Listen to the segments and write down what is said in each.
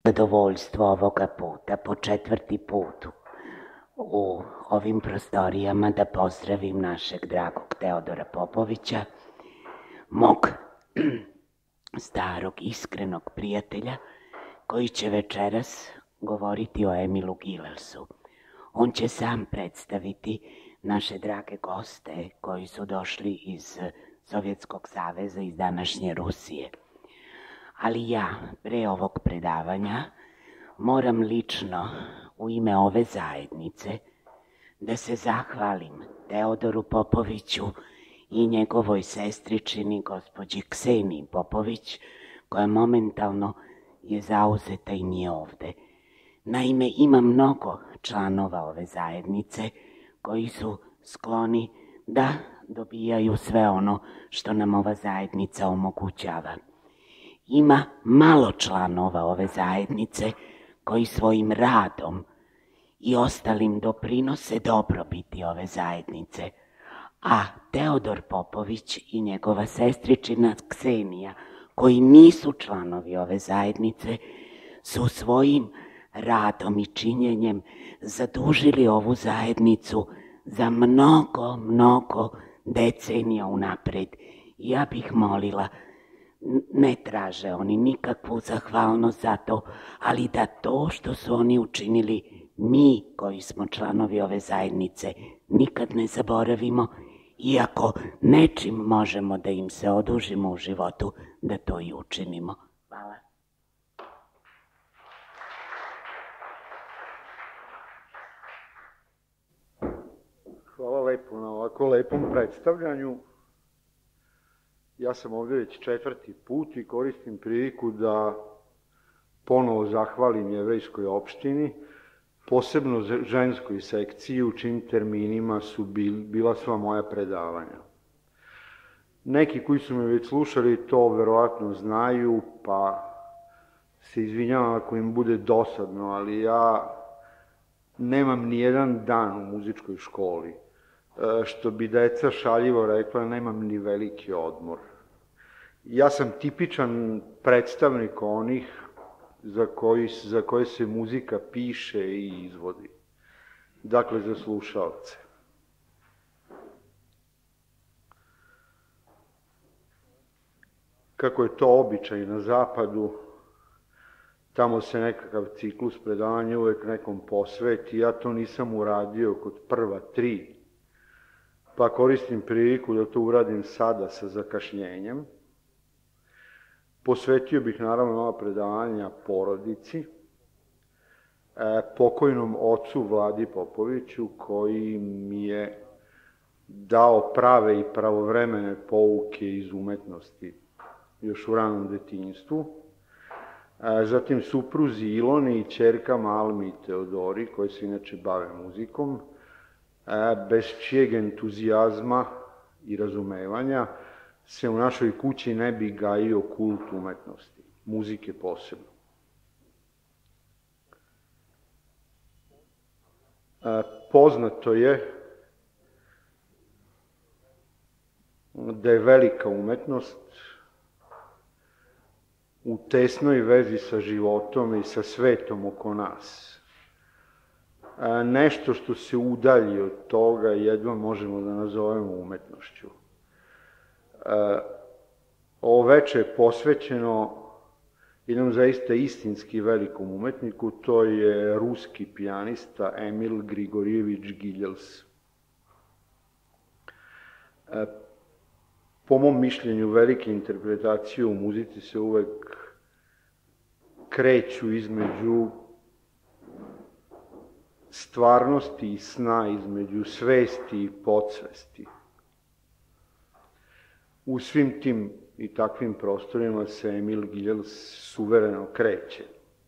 Zadovoljstvo ovoga puta, po 4. put u ovim prostorijama, da pozdravim našeg dragog Teodora Popovića, mog starog, iskrenog prijatelja, koji će večeras govoriti o Emilu Gilelsu. On će sam predstaviti naše drage goste koji su došli iz Sovjetskog saveza, iz današnje Rusije. Ali ja, pre ovog predavanja, moram lično u ime ove zajednice da se zahvalim Teodoru Popoviću i njegovoj sestričini, gospođi Kseniji Popović, koja momentalno je zauzeta i nije ovde. Naime, ima mnogo članova ove zajednice koji su skloni da dobijaju sve ono što nam ova zajednica omogućava. Ima malo članova ove zajednice koji svojim radom i ostalim doprinose dobrobiti ove zajednice, a Teodor Popović i njegova sestričina Ksenija, koji nisu članovi ove zajednice, su svojim radom i činjenjem zadužili ovu zajednicu za mnogo decenija unapred. Ja bih molila, ne traže oni nikakvu zahvalnost za to, ali da to što su oni učinili, mi koji smo članovi ove zajednice nikad ne zaboravimo, iako nečim možemo da im se odužimo u životu, da to i učinimo. Hvala. Hvala lepo na ovako lepom predstavljanju. Ja sam ovde već 4. put i koristim priliku da ponovo zahvalim jevrejskoj opštini, posebno ženskoj sekciji, u čim terminima su bila sva moja predavanja. Neki koji su me već slušali to verovatno znaju, pa se izvinjavam ako im bude dosadno, ali ja nemam ni jedan dan u muzičkoj školi. Što bi deca šaljivo rekla, nemam ni veliki odmor. Ja sam tipičan predstavnik onih za koje se muzika piše i izvodi. Dakle, za slušalce. Kako je to običaj na zapadu, tamo se nekakav ciklus predavanja uvek nekom posveti. Ja to nisam uradio kod prva 3, pa koristim priliku da to uradim sada sa zakašnjenjem. Posvetio bih naravno ova predavanja porodici, pokojnom ocu Vladi Popoviću, koji mi je dao prave i pravovremene pouke iz umetnosti još u ranom detinjstvu. Zatim supruzi Iloni i ćerkama Almi i Teodori, koji se inače bave muzikom, bez čijeg entuzijazma i razumevanja se u našoj kući ne bi gajio kult umetnosti, muzike posebno. Poznato je da je velika umetnost u tesnoj vezi sa životom i sa svetom oko nas. Nešto što se udalji od toga jedva možemo da nazovemo umetnošću. Ovo veče je posvećeno jednom zaista istinski velikom umetniku, to je ruski pijanista Emil Grigorjević Giljels. Po mom mišljenju, velike interpretacije u muzici se uvek kreću između stvarnosti i sna, između svesti i podsvesti. U svim tim i takvim prostorima se Emil Giljels suvereno kreće.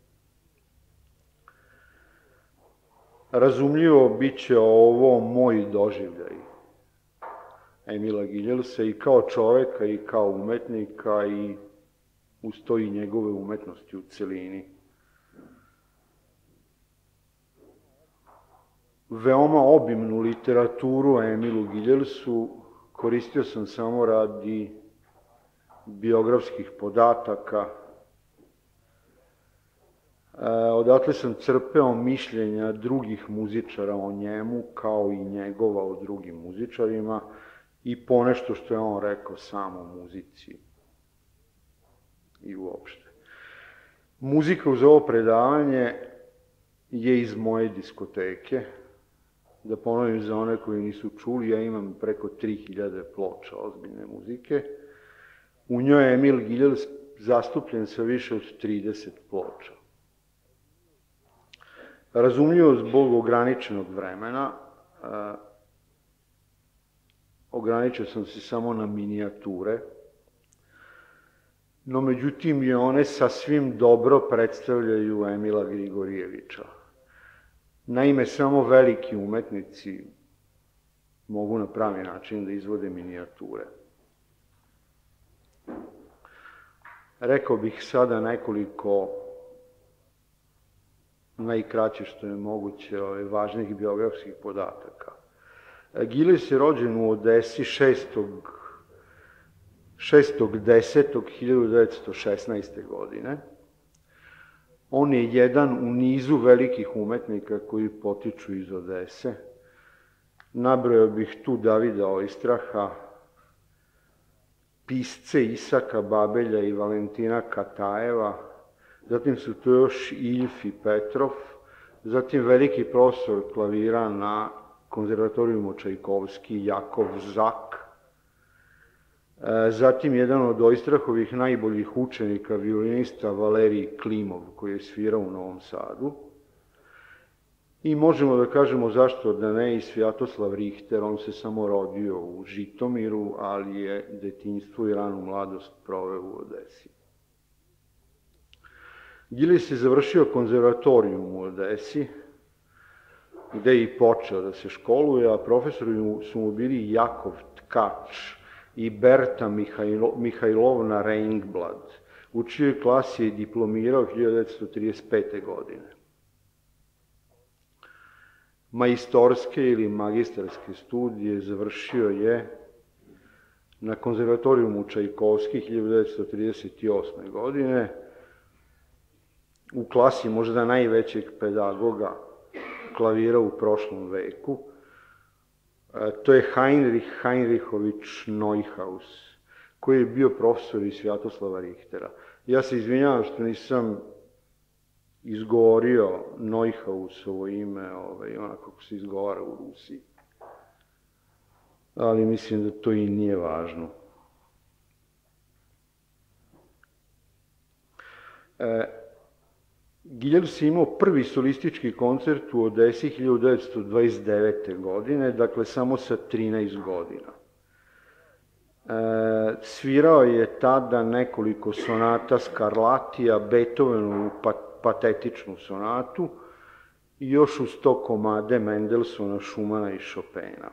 Razumljivo bit će ovo moj doživljaj Emila Giljelsa i kao čoveka i kao umetnika i uz to i njegove umetnosti u celini. Veoma obimnu literaturu o Emilu Giljelsu koristio sam samo radi biografskih podataka, odatle sam crpeo mišljenja drugih muzičara o njemu, kao i njegova o drugim muzičarima, i ponešto što je on rekao sam o muzici i uopšte. Muzika uz ovo predavanje je iz moje diskoteke. Da ponovim za one koji nisu čuli, ja imam preko 3000 ploča ozbiljne muzike. U njoj je Emil Giljels zastupljen sa više od 30 ploča. Razumljivo, zbog ograničenog vremena, ograničio sam se samo na minijature, no međutim i one sasvim dobro predstavljaju Emila Grigorijevića. Naime, samo veliki umetnici mogu na pravi način da izvode minijature. Rekao bih sada nekoliko najkraće što je moguće važnih biografskih podataka. Giljels je rođen u Odesi 6.10.1916. godine. On je jedan u nizu velikih umetnika koji potiču iz Odese. Nabrojao bih tu Davida Ojstraha, pisce Isaka Babelja i Valentina Katajeva, zatim su tu još Iljf i Petrov, zatim veliki profesor klavira na konzervatorijumu Čajkovski, Jakov Zak, zatim jedan od Ojstrahovih najboljih učenika, violinista Valerij Klimov, koji je svirao u Novom Sadu. I možemo da kažemo zašto da ne i Svjatoslav Rihter, on se samo rodio u Žitomiru, ali je detinjstvo i ranu mladost proveo u Odesi. Giljels je završio konzervatorijum u Odesi, gde je i počeo da se školuje, a profesori su mu bili Jakov Tkač i Berta Mihajlovna Reinblad, u čijoj klasi je diplomirao 1935. godine. Majstorske ili magistarske studije završio je na konzervatorijumu Čajkovski 1938. godine, u klasi možda najvećeg pedagoga klavira u prošlom veku. To je Heinrich Heinrichović Neuhaus, koji je bio profesor iz Svjatoslava Rihtera. Ja se izvinjavam što nisam izgovorio Neuhausovo ime, onako kako se izgovara u Rusiji. Ali mislim da to i nije važno. Giljels je imao prvi solistički koncert u Odesi 1929. godine, dakle samo sa 13 godina. Svirao je tada nekoliko sonata Scarlattija, Beethovenovu patetičnu sonatu i još uz to komade Mendelssohna, Schumana i Chopina.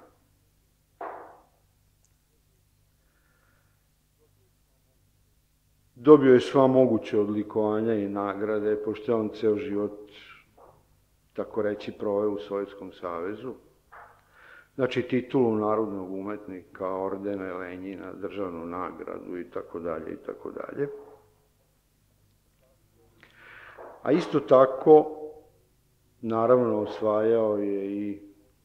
Dobio je sva moguće odlikovanja i nagrade, pošto je on ceo život, tako reći, proveo u Sovjetskom savezu. Znači, titulu narodnog umetnika, ordene Lenjina, državnu nagradu i tako dalje i tako dalje. A isto tako, naravno, osvajao je i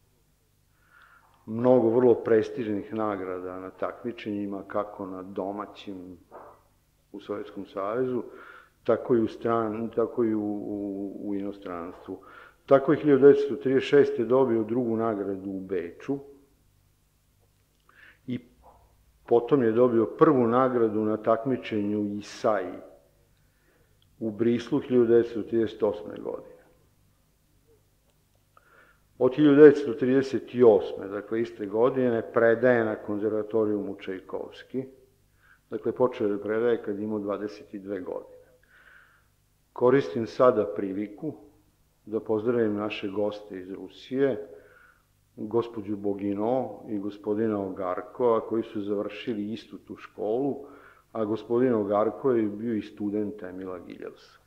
mnogo vrlo prestižnih nagrada na takmičenjima, kako na domaćim u Sovjetskom savezu, tako i u inostranstvu. Tako je 1936. dobio drugu nagradu u Beču i potom je dobio prvu nagradu na takmičenju Isai u Brislu 1938. godine. Od 1938. dakle iste godine, predaje na konzervatorijumu Čajkovski. Dakle, počeo je da predaje kad imao 22 godine. Koristim sada priliku da pozdravim naše goste iz Rusije, gospođu Bogino i gospodina Ogarkova, koji su završili istu tu školu, a gospodin Ogarko je bio i student Emila Giljelsa.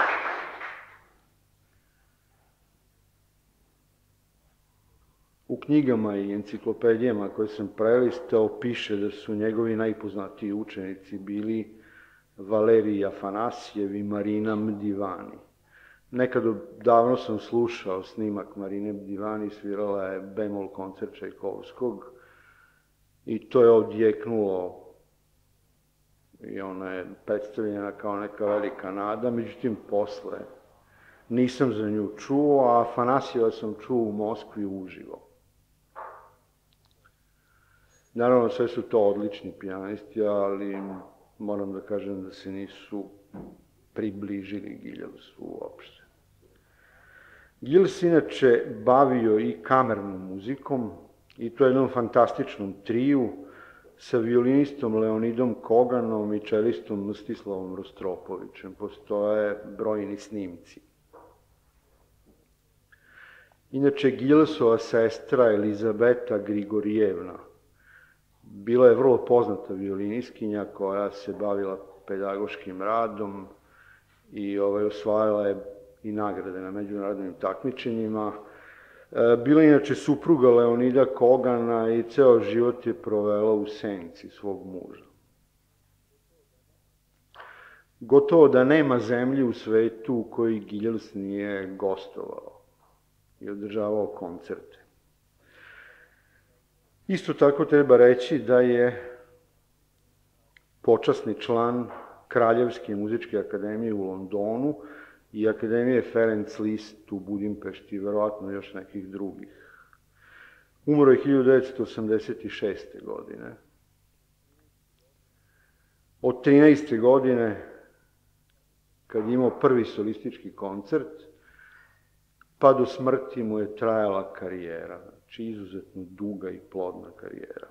U knjigama i enciklopedijama koje sam prelistao piše da su njegovi najpoznatiji učenici bili Valerij Afanasjev i Marina Mdivani. Nekad davno sam slušao snimak Marine Mdivani, svirala je bemol koncert Čajkovskog i to je odjeknulo i ona je predstavljena kao neka velika nada, međutim posle nisam za nju čuo, a Afanasjeva sam čuo u Moskvi uživo. Naravno, sve su to odlični pijanisti, ali moram da kažem da se nisu približili Giljelsu uopšte. Gilles se inače bavio i kamernom muzikom, i to jednom fantastičnom triju sa violinistom Leonidom Koganom i čelistom Mstislavom Rostropovićem. Postoje brojni snimci. Inače, Gillesova sestra Elizabeta Grigorijevna bila je vrlo poznata violiniskinja koja se bavila pedagoškim radom i osvajala je i nagrade na međunarodnim takmičenjima. Bila je inače supruga Leonida Kogana i ceo život je provela u senci svog muža. Gotovo da nema zemlje u svetu u kojoj Gilles nije gostovao i održavao koncerte. Isto tako treba reći da je počasni član Kraljevske muzičke akademije u Londonu i Akademije Ferenc Liszt u Budimpešti, verovatno još nekih drugih. Umro je 1986. godine. Od 13. godine, kad je imao prvi solistički koncert, pa do smrti mu je trajala karijera, znači izuzetno duga i plodna karijera.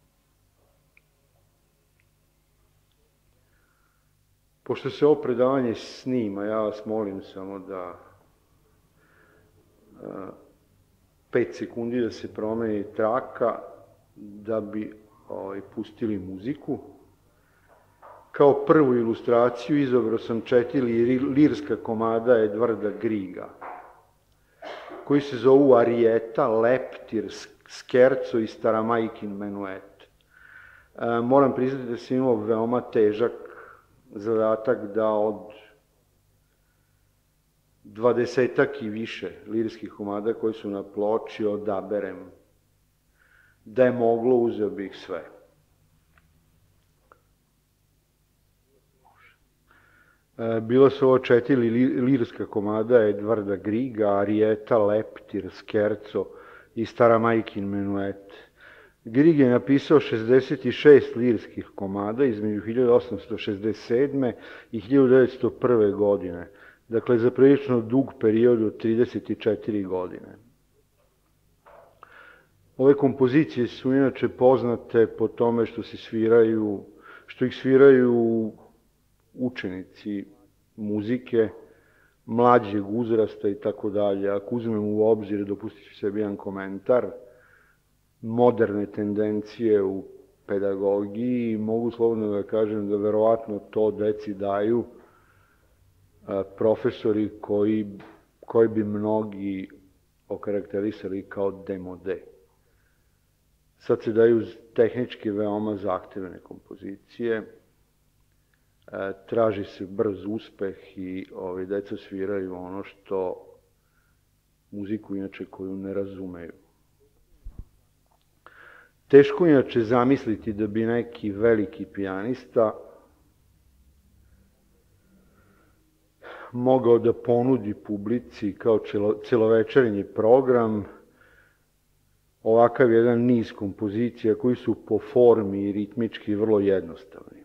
Pošto se ovo predavanje snima, ja vas molim samo da 5 sekundi da se promeni traka da bi pustili muziku. Kao prvu ilustraciju izabrao sam 4 lirska komada Edvarda Griga, koji se zovu Arieta, Leptir, Skerco i Staramajkin menuet. Moram priznati da sam imao veoma težak zadatak da od 20-ak i više lirskih komada koji su na ploči odaberem. Da je moglo, uzeo bih sve. Bilo su ovo 4 lirska komada Edvarda Griga, Arieta, Leptir, Skerco i Staramajkin menuet. Grieg je napisao 66 lirskih komada između 1867. i 1901. godine, dakle za prilično dug period od 34 godine. Ove kompozicije su inače poznate po tome što ih sviraju učenici muzike, mlađeg uzrasta i tako dalje. Ako uzmem u obzir, dopustit ću sebi jedan komentar, moderne tendencije u pedagogiji, mogu slobodno da kažem da verovatno to deci daju profesori koji bi mnogi okarakterisali kao demode. Sad se daju tehnički veoma zahtevne kompozicije, traži se brz uspeh i deca sviraju ono što muziku inače koju ne razumeju. Teško inače zamisliti da bi neki veliki pijanista mogao da ponudi publici kao celovečernji program ovakav jedan niz kompozicija koji su po formi i ritmički vrlo jednostavni.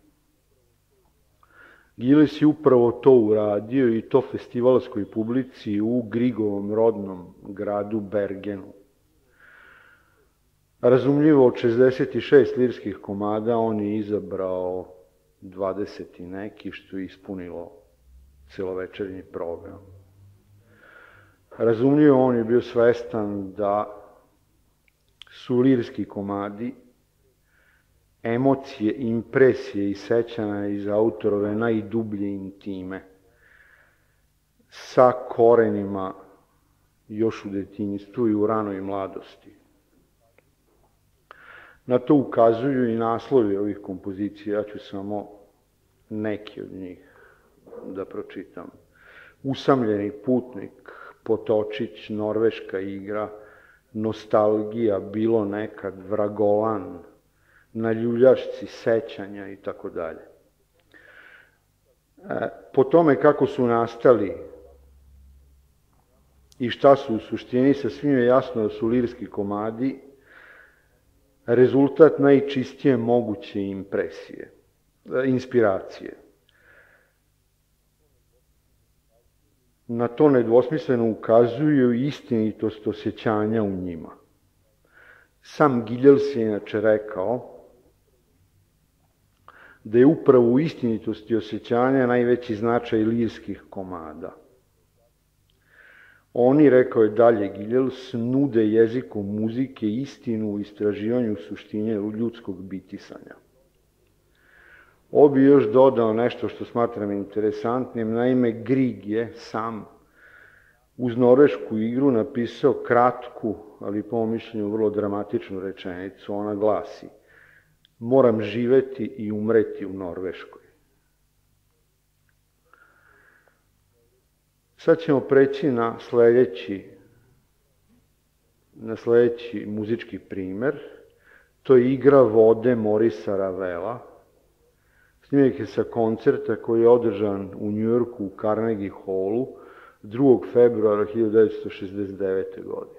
Gilles je upravo to uradio i to festivalskoj publici u Griegovom rodnom gradu Bergenu. Razumljivo, od 66 lirskih komada on je izabrao 20 i neki, što je ispunilo celovečernji program. Razumljivo, on je bio svestan da su lirski komadi emocije, impresije i sećanja iz autorove najdublje intime, sa korenima još u detinjstvu i u ranoj mladosti. Na to ukazuju i naslovi ovih kompozicija, ja ću samo neki od njih da pročitam. Usamljeni putnik, Potočić, Norveška igra, Nostalgija, Bilo nekad, Vragolan, Na ljuljašci sećanja i tako dalje. Po tome kako su nastali i šta su u suštini, sa svim je jasno da su lirski komadi rezultat najčistije moguće inspiracije. Na to nedvosmisleno ukazuju istinitost osjećanja u njima. Sam Giljels je inače rekao da je upravo u istinitosti osjećanja najveći značaj lirskih komada. Oni, rekao je dalje Giljels, nude jezikom muzike istinu u istraživanju suštine ljudskog bitisanja. Ovo bi još dodao nešto što smatram interesantnim. Naime, Grieg je sam uz norvešku igru napisao kratku, ali po mom mišljenju vrlo dramatičnu rečenicu. Ona glasi: moram živeti i umreti u Norveškoj. Sad ćemo preći na sledeći muzički primer. To je Igra vode Morisa Ravela. Snimak je sa koncerta koji je održan u Njujorku u Carnegie Hallu 2. februara 1969. godine.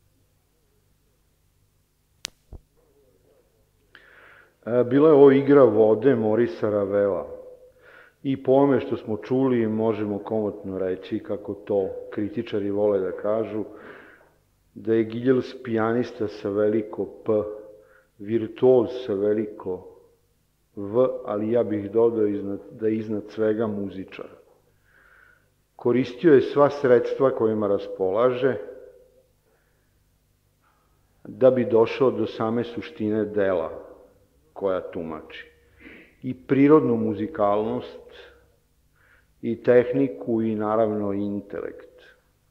Bila je ovo Igra vode Morisa Ravela. I po ome što smo čuli možemo komotno reći, kako to kritičari vole da kažu, da je Giljels pijanista sa veliko P, virtuoz sa veliko V, ali ja bih dodao da je iznad svega muzičar. Koristio je sva sredstva kojima raspolaže da bi došao do same suštine dela koja tumači. I prirodnu muzikalnost, i tehniku, i naravno intelekt.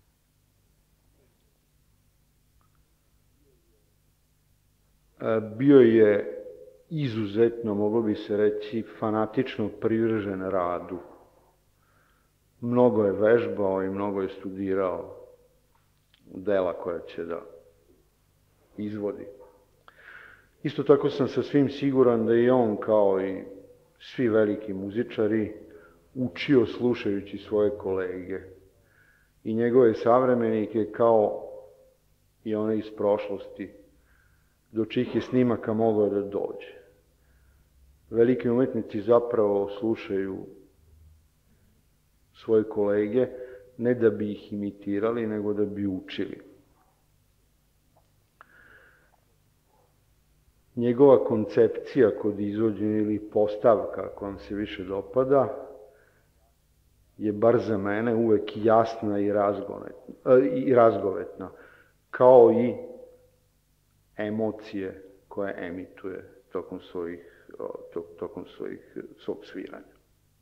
Bio je izuzetno, moglo bi se reći, fanatično privržen radu. Mnogo je vežbao i mnogo je studirao dela koja će da izvodi. Isto tako sam sasvim siguran da i on, kao i svi veliki muzičari, učio slušajući svoje kolege i njegove savremenike, kao i one iz prošlosti, do čijih je snimaka mogao da dođe. Veliki umetnici zapravo slušaju svoje kolege ne da bi ih imitirali, nego da bi učili. Njegova koncepcija kod izvođenja ili postavka, ako vam se više dopada, je bar za mene uvek jasna i razgovetna, kao i emocije koje emituje tokom svog sviranja.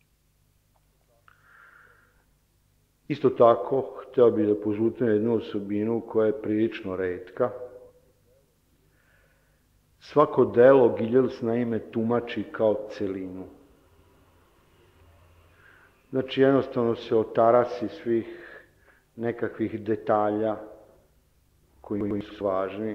Isto tako, hteo bih da požutim jednu osobinu koja je prilično retka. Svako delo Giljels naime tumači kao celinu. Znači, jednostavno se otarasi svih nekakvih detalja koji su važni,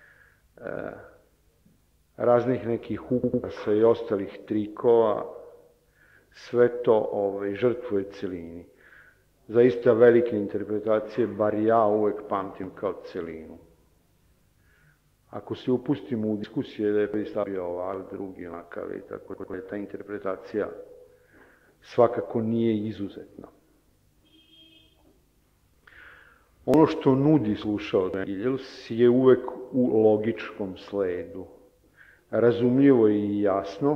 raznih nekih ukrasa i ostalih trikova, sve to žrtvuje celini. Zaista velike interpretacije, bar ja uvek pamtim kao celinu. Ako se upustimo u diskusije da je prvi bio ovak, drugi onakav i tako da ta interpretacija svakako nije izuzetna. Ono što nudi slušaocu Giljels je uvek u logičkom sledu. Razumljivo i jasno.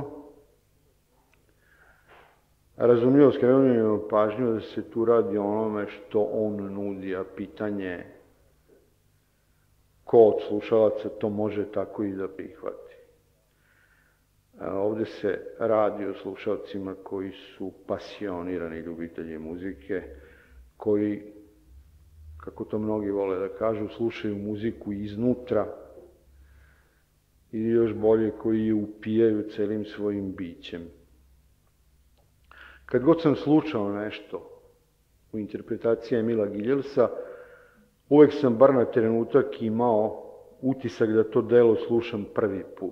Razumljivo skrenuo pažnju da se tu radi o onome što on nudi, a pitanje je ko od slušalaca to može tako i da prihvati. Ovde se radi o slušalcima koji su pasionirani ljubitelji muzike, koji, kako to mnogi vole da kažu, slušaju muziku iznutra ili još bolje koji je upijaju celim svojim bićem. Kad god sam slušao nešto u interpretaciji Emila Giljelsa, uvek sam bar na trenutak imao utisak da to delo slušam prvi put.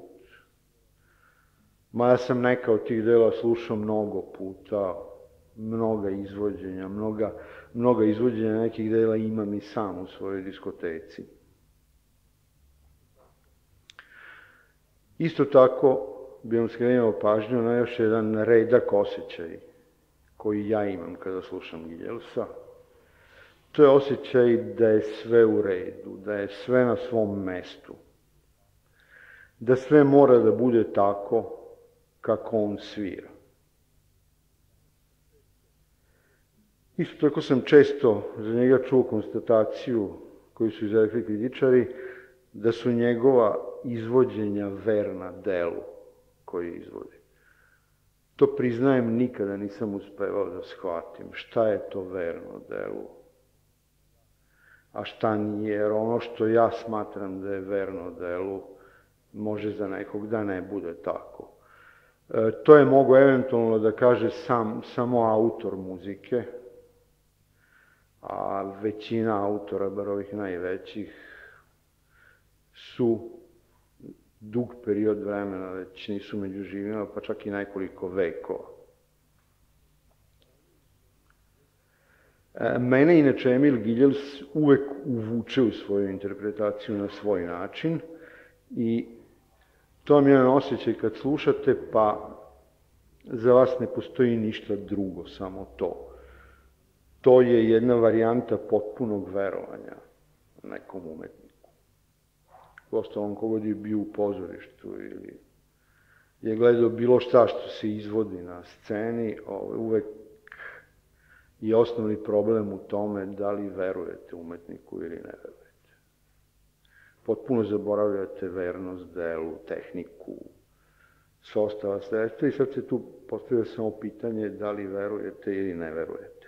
Mada sam neka od tih dela slušao mnogo puta, mnoga izvođenja nekih dela imam i sam u svojoj diskoteci. Isto tako bi vam skrenuo pažnju na još jedan redak osjećaj koji ja imam kada slušam Giljelsa. To je osjećaj da je sve u redu, da je sve na svom mestu, da sve mora da bude tako kako on svira. Isto tako sam često za njega čuo konstataciju koju su izrekli kritičari, da su njegova izvođenja verna delu koji izvodi. To priznajem, nikada nisam uspevao da shvatim šta je to verno delu, a šta nije, jer ono što ja smatram da je verno delu, može za nekog da ne bude tako. To je mogo eventualno da kaže samo autor muzike, a većina autora, bar ovih najvećih, su dug period vremena, već nisu među živima, pa čak i nekoliko vekova. Mene, inače, Emil Giljels uvek uvuče u svoju interpretaciju na svoj način i to vam je jedan osjećaj kad slušate, pa za vas ne postoji ništa drugo, samo to. To je jedna varijanta potpunog verovanja nekom umetniku. Uostalom, kogod je bio u pozorištu ili je gledao bilo šta što se izvodi na sceni, uvek je osnovni problem u tome da li verujete umetniku ili ne verujete. Potpuno zaboravljate vernost delu, tehniku, sve ostala sredstva i sad se tu postavlja samo pitanje da li verujete ili ne verujete.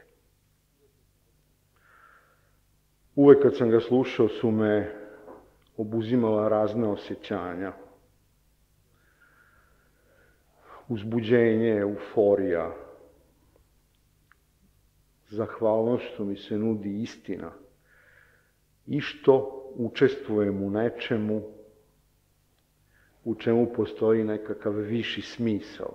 Uvek kad sam ga slušao su me obuzimala razne osjećanja. Uzbuđenje, euforija, zahvalnost što mi se nudi istina i što učestvujem u nečemu u čemu postoji nekakav viši smisao.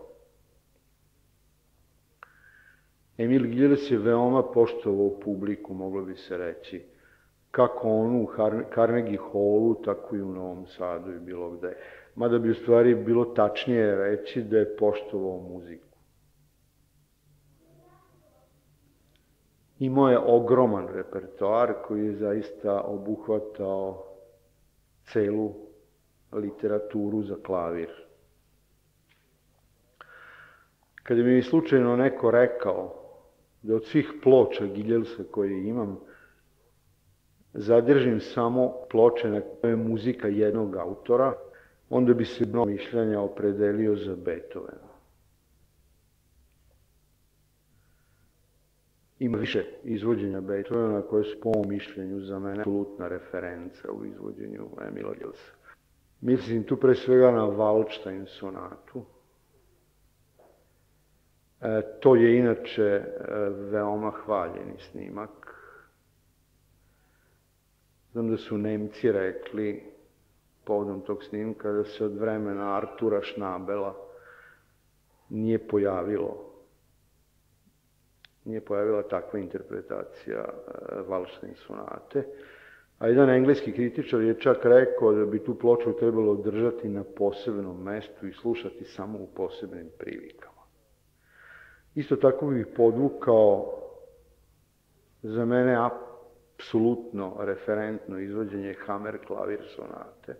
Emil Giljels je veoma poštovao publiku, moglo bi se reći, kako onu u Carnegie Hallu, tako i u Novom Sadu i bilo gde. Mada bi u stvari bilo tačnije reći da je poštovao muziku. Imao je ogroman repertoar koji je zaista obuhvatao celu literaturu za klavir. Kada bi mi slučajno neko rekao da od svih ploča Giljelsa koje imam, zadržim samo ploče na koje je muzika jednog autora, onda bi se mnogo mišljenja opredelio za Beethovena. Ima više izvođenja Beethovena koje su po mom mišljenju za mene apsolutna referenca u izvođenju Emila Giljelsa. Mislim tu pre svega na Waldstein sonatu. To je inače veoma hvaljeni snimak. Znam da su Nemci rekli povodom tog snimka da se od vremena Artura Schnabela nije pojavila takva interpretacija Waldstein sonate. A jedan engleski kritičar je čak rekao da bi tu ploču trebalo držati na posebnom mestu i slušati samo u posebnim prilikama. Isto tako bih podvukao za mene apsolutno referentno izvođenje Hammer klavir sonate.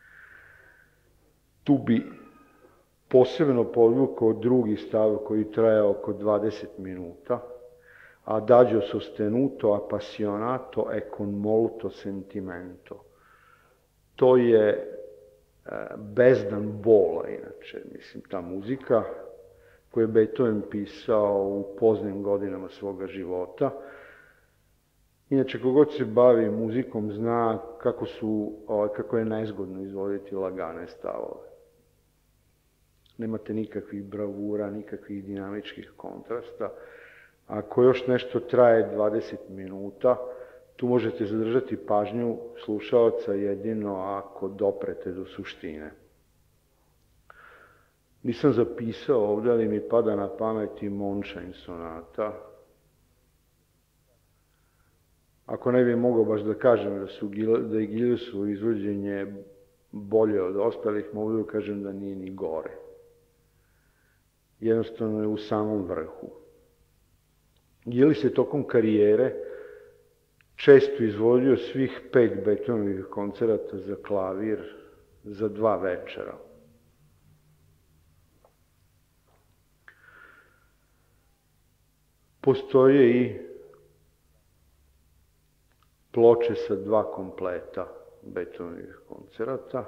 Tu bi posebno podvukao drugi stav koji traje oko 20 minuta, Adagio sostenuto, appassionato e con molto sentimento. To je bezdan bola, inače, mislim, ta muzika koju je Beethoven pisao u poznim godinama svoga života Inače, kogod se bavi muzikom zna kako je nezgodno izvoditi lagane stavove. Nemate nikakvih bravura, nikakvih dinamičkih kontrasta. Ako još nešto traje 20 minuta, tu možete zadržati pažnju slušaoca jedino ako doprete do suštine. Nisam zapisao ovdje, ali mi pada na pamet i Moonshine sonata. Ako ne bi mogao baš da kažem da je Gillisovo izvođenje bolje od ostalih, mogu da kažem da nije ni gore. Jednostavno je u samom vrhu. Gillis je tokom karijere često izvodio svih 5 Beethovenovih koncerata za klavir za 2 večera. Postoje i ploče sa 2 kompleta Beethovenovih koncerata.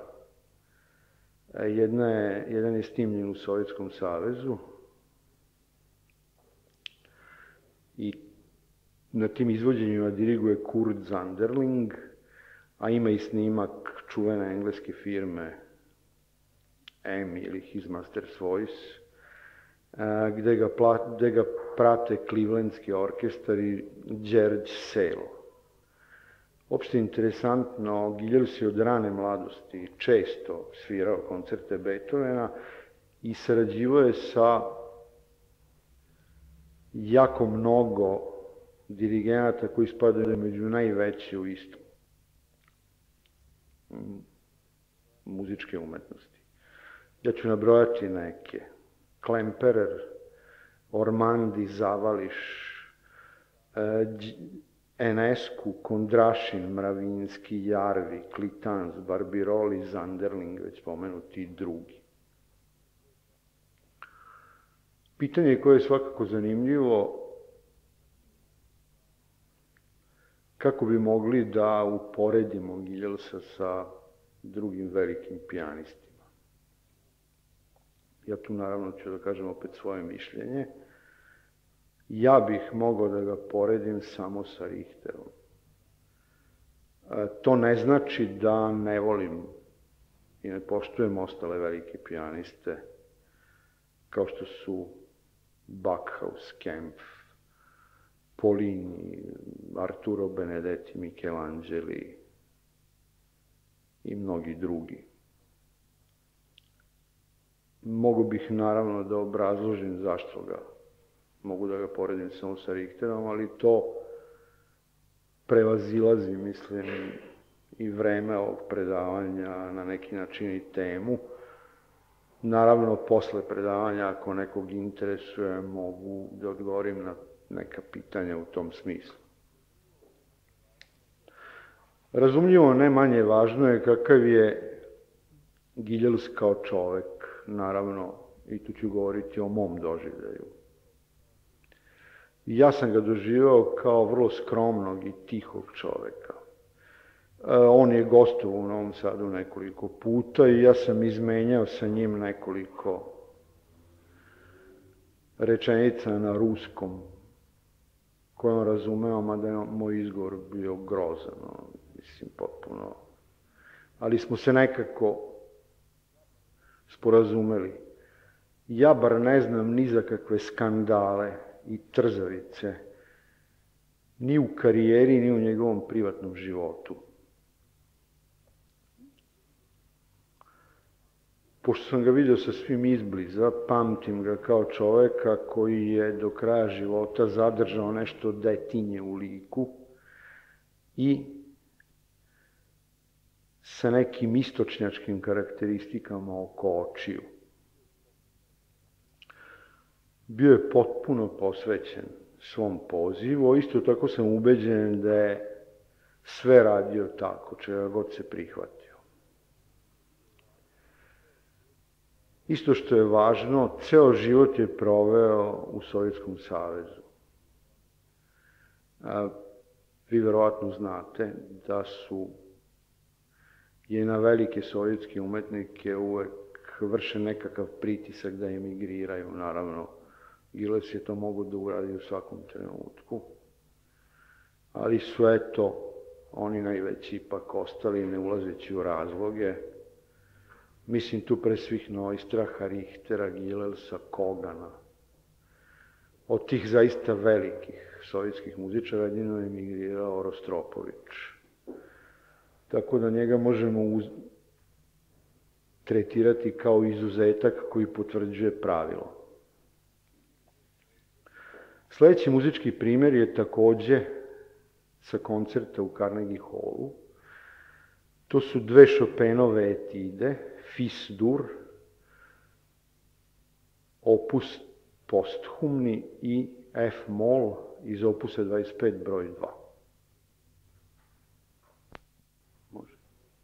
Jedan je snimljen u Sovjetskom savezu i na tim izvođenjima diriguje Kurt Zanderling, a ima i snimak čuvene engleske firme EMI ili His Master's Voice, gde ga prate Clevelandski orkestar i George Sale. Opšte interesantno, Gillis je od rane mladosti često svirao koncerte Beethovena i sarađivao je sa jako mnogo dirigenata koji spadaju među najveće u istu muzičke umetnosti. Ja ću nabrojati neke. Klemperer, Ormandi, Zavališ, Enescu, Kondrašin, Mravinski, Jarvi, Klitans, Barbiroli, Zanderling, već spomenuti i drugi. Pitanje koje je svakako zanimljivo, kako bi mogli da uporedimo Gillesa sa drugim velikim pijanistima. Ja tu naravno ću da kažem opet svoje mišljenje. Ja bih mogao da ga poredim samo sa Richterom. To ne znači da ne volim i ne poštujem ostale velike pijaniste, kao što su Backhaus, Kempf, Polini, Arturo Benedetti, Michelangeli i mnogi drugi. Mogu bih naravno da obrazložim zašto mogu da ga poredim samo sa Richterom, ali to prevazilazi, mislim, i vreme ovog predavanja, na neki način i temu. Naravno, posle predavanja, ako nekog interesuje, mogu da odgovorim na neka pitanja u tom smislu. Razumljivo, ne manje važno je kakav je Gilels kao čovek, naravno, i tu ću govoriti o mom doživljaju. Ja sam ga doživao kao vrlo skromnog i tihog čoveka. On je gostovao u Novom Sadu nekoliko puta i ja sam izmenjao sa njim nekoliko rečenica na ruskom, koje on razumeo, mada je moj izgovor bio grozan, mislim, potpuno. Ali smo se nekako sporazumeli. Ja bar ne znam ni za kakve skandale i trzavice, ni u karijeri, ni u njegovom privatnom životu. Pošto sam ga vidio sa svim izbliza, pamtim ga kao čoveka koji je do kraja života zadržao nešto detinje u liku i sa nekim istočnjačkim karakteristikama oko očiju. Bio je potpuno posvećen svom pozivu, a isto tako sam ubeđen da je sve radio tako, čega god se prihvatio. Isto što je važno, ceo život je proveo u Sovjetskom savezu. Vi verovatno znate da je na velike sovjetske umetnike uvek vršen nekakav pritisak da emigriraju, naravno. Gilles je to mogao da uradi u svakom trenutku. ali su eto oni najveći ipak ostali, ne ulazeći u razloge. Mislim tu pre svih Neustraha, Richtera, Gilelsa, Kogana. Od tih zaista velikih sovjetskih muzičara jedino je emigrirao Rostropović. Tako da njega možemo tretirati kao izuzetak koji potvrđuje pravilo. Sledeći muzički primer je takođe sa koncerta u Carnegie Hallu. To su dve Chopinove etide, Fis-dur, opus posthumni i F-mol iz opusa 25 broj 2. Može.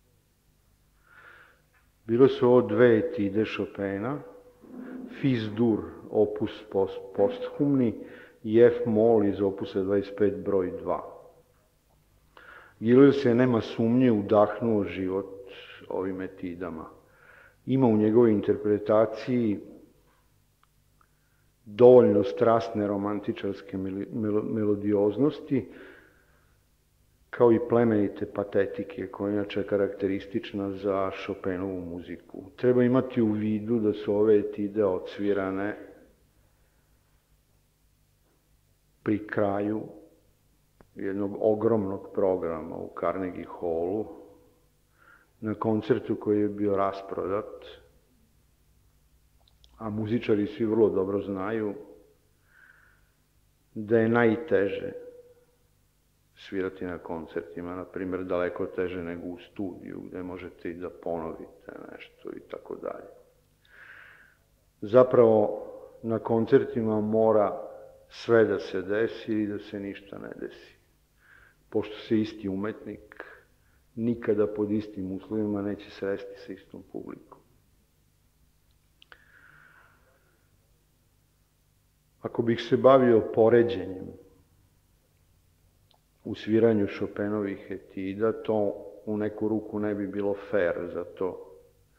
Bilo su ovo dve etide Chopina, Fis-dur, opus posthumni i F-mol iz opusa 25 broj 2. Gilels je, nema sumnje, udahnuo život ovim etidama. Ima u njegovoj interpretaciji dovoljno strasne romantičarske melodioznosti, kao i plemenite patetike, koja je inače karakteristična za Chopinovu muziku. Treba imati u vidu da su ove etide odsvirane pri kraju jednog ogromnog programa u Carnegie Hallu, na koncertu koji je bio rasprodat, a muzičari svi vrlo dobro znaju da je najteže svirati na koncertima, na primjer daleko teže nego u studiju, gde možete i da ponovite nešto i tako dalje. Zapravo, na koncertima mora sve da se desi i da se ništa ne desi. Pošto se isti umetnik nikada pod istim uslovima neće sresti sa istom publikom. Ako bih se bavio poređenjem u sviranju Chopinovih etida, to u neku ruku ne bi bilo fair, zato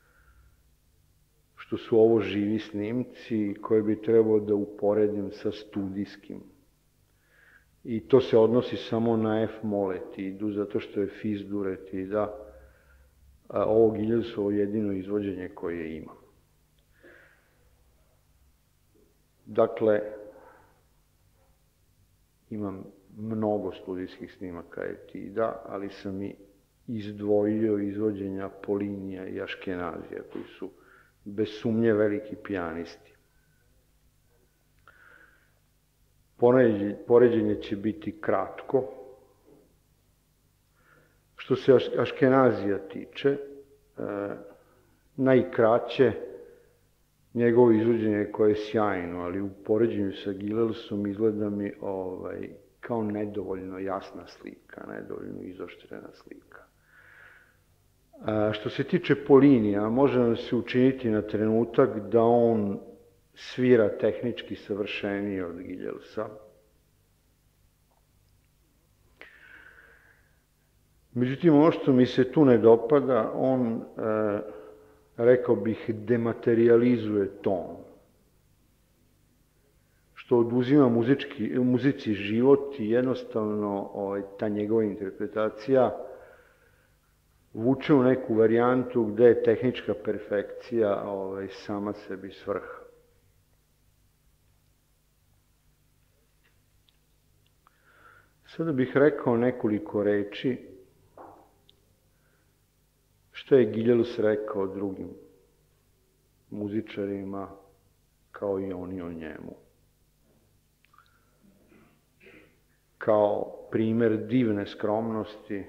što su ovo živi snimci koje bi trebao da uporedim sa studijskim. I to se odnosi samo na F-mol etidu, zato što je Fis-dur etida ovo Gilelsovo jedino izvođenje koje ima. Dakle, imam mnogo studijskih snimaka etida, ali sam i izdvojio izvođenja Polinija i Aškenazija, koji su bez sumnje veliki pijanisti. Poređenje će biti kratko. Što se Aškenazija tiče, najkraće njegovo izvođenje koje je sjajno, ali u poređenju sa Gilelsom izgleda mi kao nedovoljno jasna slika, nedovoljno izoštrena slika. Što se tiče Polinija, može nam se učiniti na trenutak da on svira tehnički savršenije od Gilelsa. Međutim, ono što mi se tu ne dopada, on, rekao bih, dematerializuje ton, što oduzima muzici život i jednostavno ta njegova interpretacija vuče u neku varijantu gde je tehnička perfekcija sama sebi svrha. Sada bih rekao nekoliko reči što je Gilels rekao drugim muzičarima kao i oni o njemu. Kao primer divne skromnosti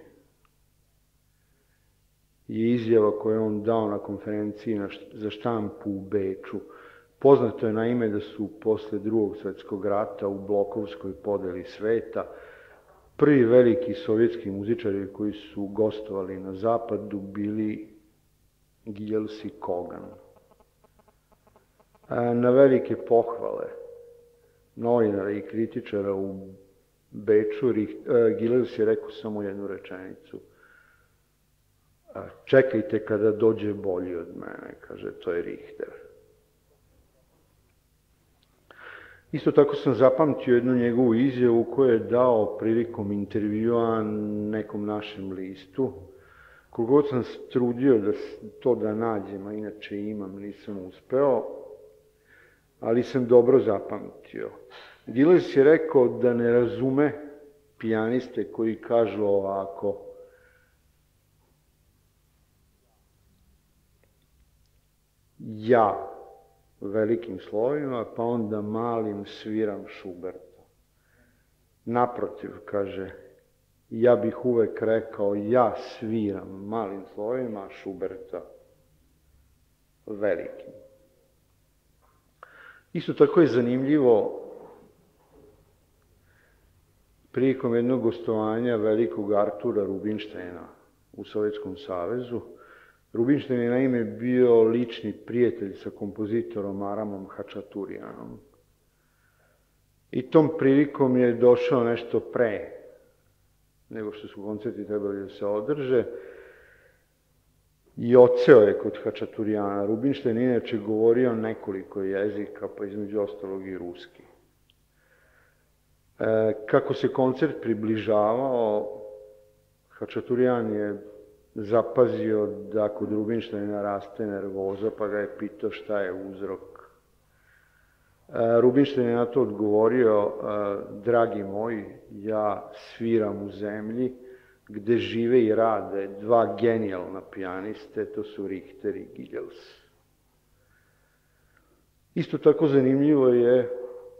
je izjava koju je on dao na konferenciji za štampu u Beču. Poznato je naime da su posle Drugog svetskog rata u blokovskoj podeli sveta prvi veliki sovjetski muzičari koji su gostovali na zapadu bili Gilels i Kogan. Na velike pohvale novinara i kritičara u Beču, Gilels je rekao samo jednu rečenicu. Čekajte kada dođe bolji od mene, kaže, to je Richter. Isto tako sam zapamtio jednu njegovu izjavu koju je dao prilikom intervjua nekom našem listu. Koliko god sam trudio da nađem, a inače imam, nisam uspeo, ali sam dobro zapamtio. Gilles je rekao da ne razume pijaniste koji kažu ovako: ja velikim slovima, pa onda malim sviram Schuberta. Naprotiv, kaže, ja bih uvek rekao ja sviram malim slovima Schuberta velikim. Isto tako je zanimljivo prilikom jednog gostovanja velikog Artura Rubinštajna u Sovjetskom savezu. Rubinštajn je naime bio lični prijatelj sa kompozitorom Aramom Hačaturijanom. I tom prilikom je došao nešto pre nego što su koncerti trebali da se održe i odseo je kod Hačaturijana. Rubinštajn je inače govorio nekoliko jezika, pa između ostalog i ruski. Kako se koncert približavao, Hačaturijan je zapazio da kod Rubinštajna raste nervoza, pa ga je pitao šta je uzrok. Rubinštajn je na to odgovorio: dragi moji, ja sviram u zemlji gde žive i rade dva genijalna pijaniste, to su Richter i Gilels. Isto tako zanimljivo je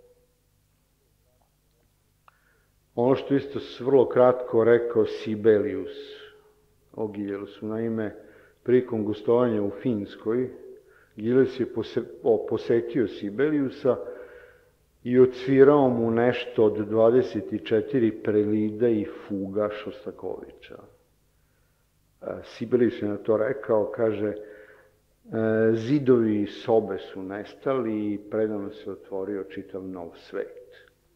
ono što isto vrlo kratko rekao Sibelius o Gilelsu. Naime, prilikom gostovanja u Finskoj, Gilels je posetio Sibeliusa i odsvirao mu nešto od 24 prelida i fuga Šostakovića. Sibelius je na to rekao, kaže, zidovi sobe su nestali i predano se otvorio čitav nov svet.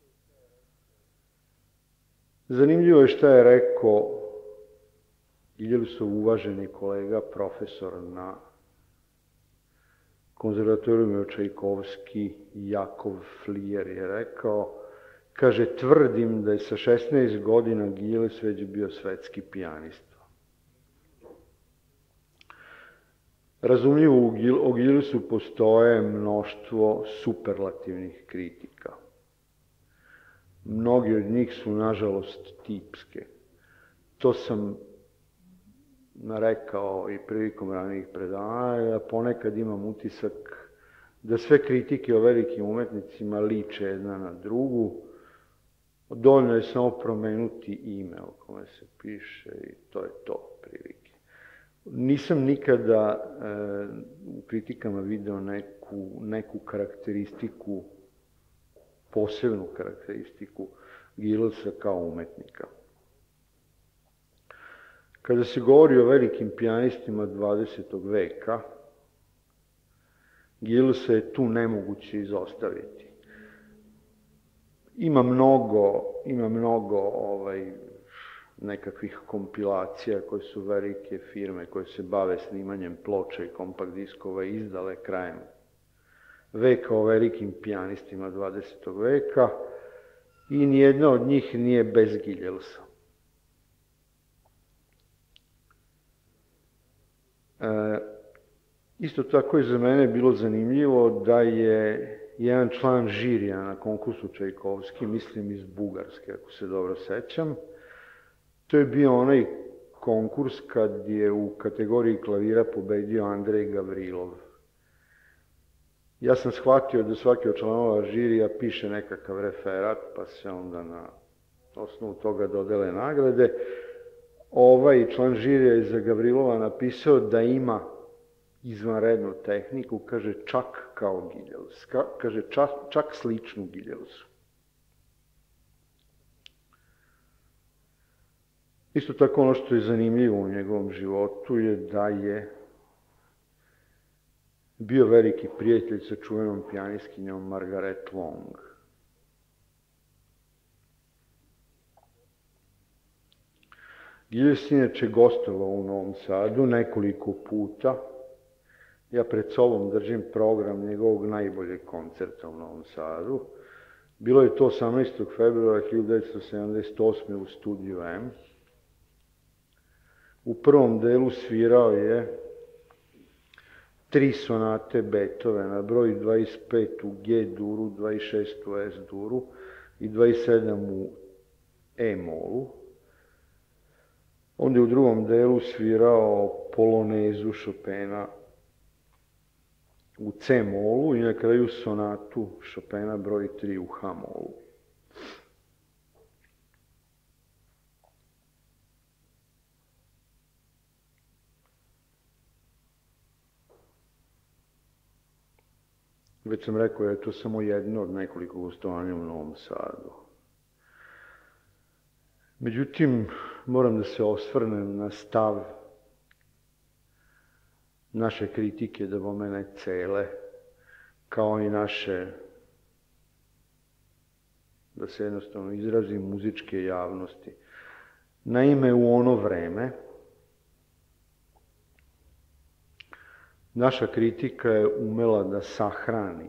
Zanimljivo je šta je rekao Gilelsov uvaženi kolega, profesor na konzervatorijumu Čajkovski, Jakov Flier je rekao, kaže, tvrdim da je sa 16 godina Gilels već bio svetski pijanista. Razumljivo, o Gilelsu postoje mnoštvo superlativnih kritika. Mnogi od njih su, nažalost, tipske. To sam rekao i prilikom ranijih predavanja, da ponekad imam utisak da sve kritike o velikim umetnicima liče jedna na drugu. Dovoljno je samo promenuti ime o kome se piše i to je to prilike. Nisam nikada u kritikama video neku karakteristiku, posebnu karakteristiku Gilelsa kao umetnika. Kada se govori o velikim pijanistima 20. veka, Gilelsa je tu nemoguće izostaviti. Ima mnogo nekakvih kompilacija koje su velike firme koje se bave snimanjem ploča i kompakt diskova izdale krajem veka o velikim pijanistima 20. veka i nijedna od njih nije bez Gilelsa. Isto tako je za mene bilo zanimljivo da je jedan član žirija na konkursu Čajkovski, mislim iz Bugarske, ako se dobro sećam, to je bio onaj konkurs kad je u kategoriji klavira pobedio Andrej Gavrilov. Ja sam shvatio da svaki od članova žirija piše nekakav referat, pa se onda na osnovu toga dodele nagrade. Ovaj član žirija je za Gavrilova napisao da ima izvanrednu tehniku, kaže čak kao Gilels, kaže čak sličnu Gilelsu. Isto tako ono što je zanimljivo u njegovom životu je da je bio veliki prijatelj sa čuvenom pijanistkinjom Margaret Long. Gilels inače gostovao u Novom Sadu nekoliko puta. Ja pred sobom držim program njegovog najboljeg koncerta u Novom Sadu. Bilo je to 18. februara 1978. u studiju M. U prvom delu svirao je 3 sonate Beethovena, broj 25 u G duru, 26 u S duru i 27 u E molu. Onda je u drugom delu svirao polonezu Chopina u C molu i na kraju sonatu Chopina broj 3 u H molu. Već sam rekao da je to samo jedno od nekoliko gostovanja u Novom Sadu. Međutim, moram da se osvrnem na stav naše kritike, da bome ne cele, kao i naše, da se jednostavno izrazim, muzičke javnosti. Naime, u ono vreme naša kritika je umela da sahrani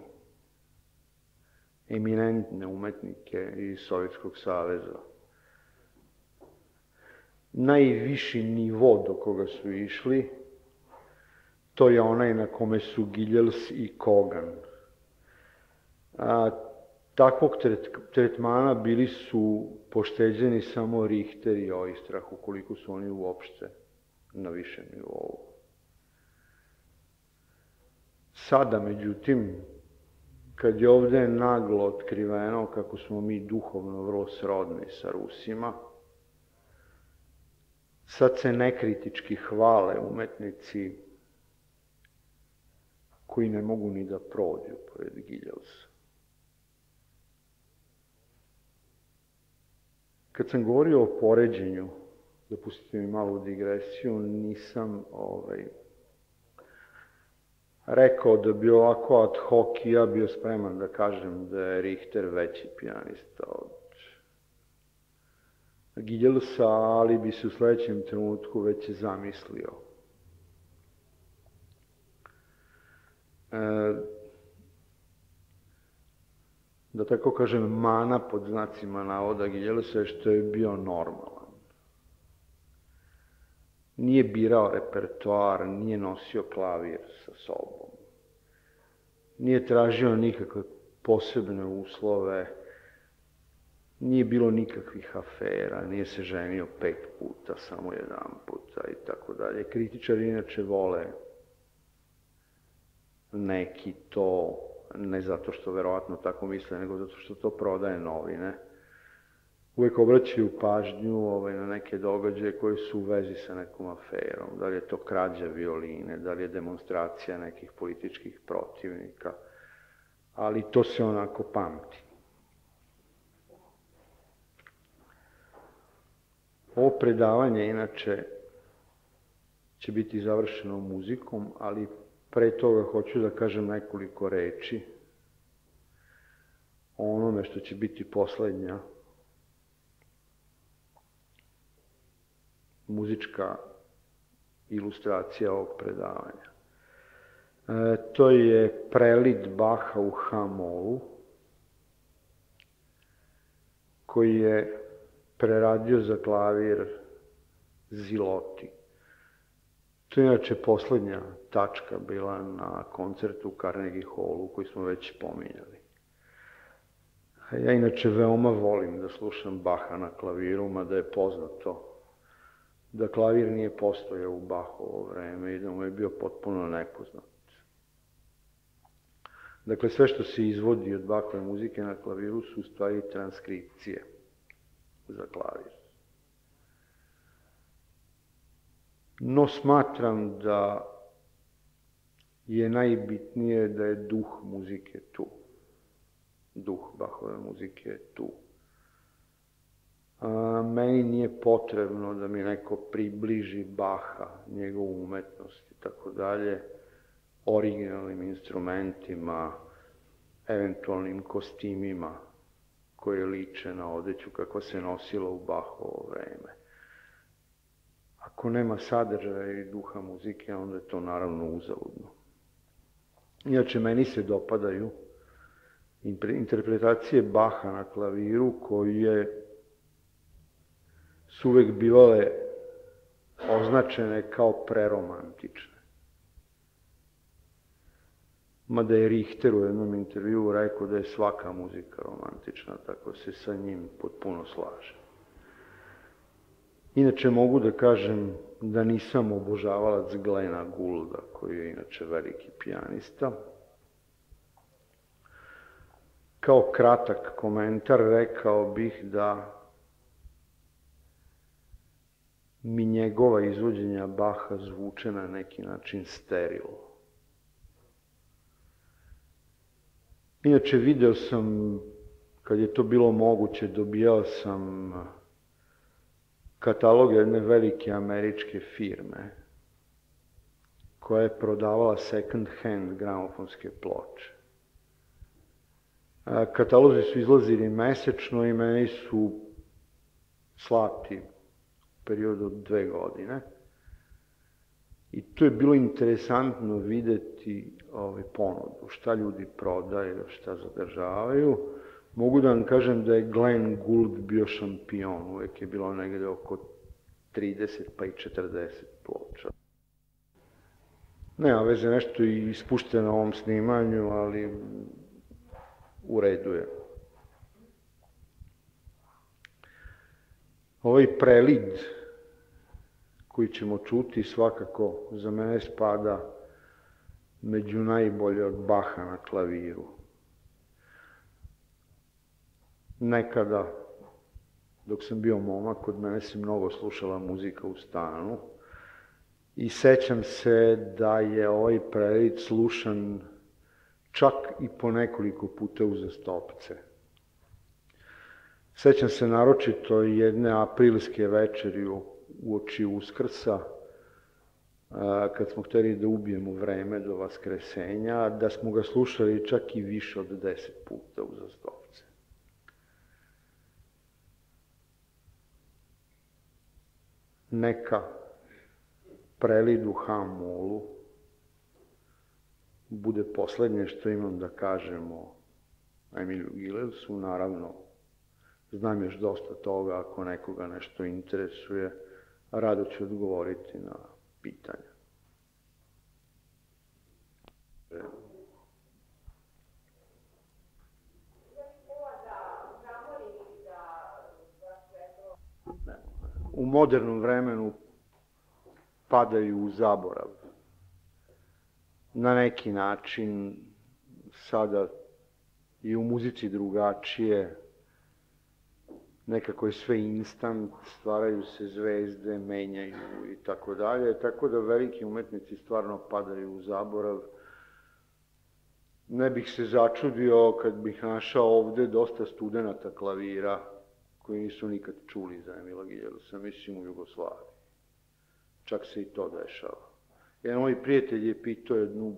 eminentne umetnike iz Sovjetskog saveza. Najviši nivo do koga su išli, to je onaj na kome su Giljels i Kogan. Takvog tretmana bili su pošteđeni samo Richter i Oistrach, ukoliko su oni uopšte na višem nivou. Sada, međutim, kad je ovde naglo otkriveno kako smo mi duhovno vrlo srodni sa Rusima, sad se nekritički hvale umetnici koji ne mogu ni da prođu pored Giljelsa. Kad sam govorio o poređenju, dopustite mi malu digresiju, nisam rekao da bi ovako ad hoc i ja bio spreman da kažem da je Richter veći pijanista od Giljelsa, ali bi se u sledećem trenutku već zamislio. Da tako kažem, mana pod znacima navoda Giljelsa je što je bio normalan. Nije birao repertoar, nije nosio klavir sa sobom. Nije tražio nikakve posebne uslove, nije bilo nikakvih afera, nije se ženio 5 puta, samo 1 puta i tako dalje. Kritičari inače vole neki to, ne zato što verovatno tako misle, nego zato što to prodaje novine. Uvek obraćaju pažnju na neke događaje koje su u vezi sa nekom aferom. Da li je to krađa violine, da li je demonstracija nekih političkih protivnika, ali to se onako pamti. Ovo predavanje, inače, će biti završeno muzikom, ali pre toga hoću da kažem nekoliko reči o onome što će biti poslednja muzička ilustracija ovog predavanja. To je prelit Baha u H molu, koji je preradio za klavir Ziloti. To je inače poslednja tačka bila na koncertu u Carnegie Hallu koji smo već pominjali. Ja inače veoma volim da slušam Baha na klaviru, mada je poznato da klavir nije postojao u Bahovo vreme i da mu je bio potpuno nepoznat. Dakle, sve što se izvodi od Bahove muzike na klaviru su u stvari transkripcije za klavir. No, smatram da je najbitnije da je duh muzike tu. Duh Bahove muzike je tu. Meni nije potrebno da mi neko približi Baha, njegovu umetnost i tako dalje, originalnim instrumentima, eventualnim kostimima koje liče na odeću kako se nosilo u Bahovo vreme. Ako nema sadržaja i duha muzike, onda je to naravno uzaludno. Inače, meni se dopadaju interpretacije Baha na klaviru koje su uvek bivale označene kao preromantične. Mada je Richter u jednom intervjuu rekao da je svaka muzika romantična, tako se sa njim potpuno slaže. Inače mogu da kažem da nisam obožavalac Glena Goulda, koji je inače veliki pijanista. Kao kratak komentar rekao bih da mi njegova izvođenja Baha zvuče na neki način sterilo. Inače, video sam, kad je to bilo moguće, dobijao sam katalog jedne velike američke firme koja je prodavala second hand gramofonske ploče. Katalozi su izlazili mesečno i meni su slati u periodu od 2 godine. I to je bilo interesantno videti ponudu, šta ljudi prodaju, šta zadržavaju. Mogu da vam kažem da je Glenn Gould bio šampion, uvek je bilo negde oko 30 pa i 40 ploča. Nema veze, nešto je ispušteno na ovom snimanju, ali u redu je. Ovaj prelid koji ćemo čuti svakako za mene spada među najbolje od Baha na klaviru. Nekada, dok sam bio momak, kod mene se mnogo slušala muzika u stanu i sećam se da je ovaj prelid slušan čak i po nekoliko puta uzastopce. Sećam se naročito jedne aprilske večeri uoči Uskrsa, kad smo hteli da ubijemo vreme do Vaskresenja, da smo ga slušali čak i više od 10 puta uzastopce. Neka prelid u H-molu bude poslednje što imam da kažem o Emiliju Gilevsu. Naravno, znam još dosta toga, ako nekoga nešto interesuje, rado ću odgovoriti na pitanja. U modernom vremenu padaju u zaborav. Na neki način sada i u muzici drugačije, nekako je sve instant, stvaraju se zvezde, menjaju i tako dalje, tako da veliki umetnici stvarno padaju u zaborav. Ne bih se začudio kad bih našao ovde dosta studenata klavira koji nisu nikad čuli za Emila Gilevsa, mislim u Jugoslaviji. Čak se i to dešava. Jedan moj prijatelj je pitao jednu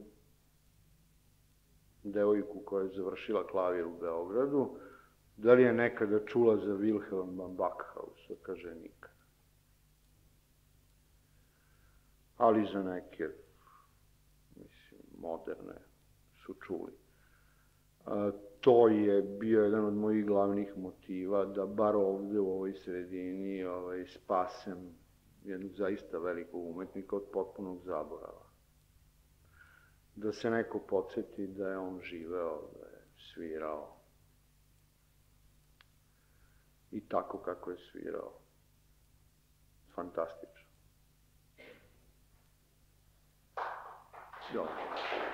devojku koja je završila klavir u Beogradu, da li je nekada čula za Wilhelma Backhausa, kaže nikad. Ali za neke, mislim, moderne su čuli. To je bio jedan od mojih glavnih motiva, da bar ovde u ovoj sredini spasem jednog zaista velikog umetnika od potpunog zaborava. Da se neko podsjeti da je on živeo, da je svirao i tako kako je svirao. Fantastično. Dobro.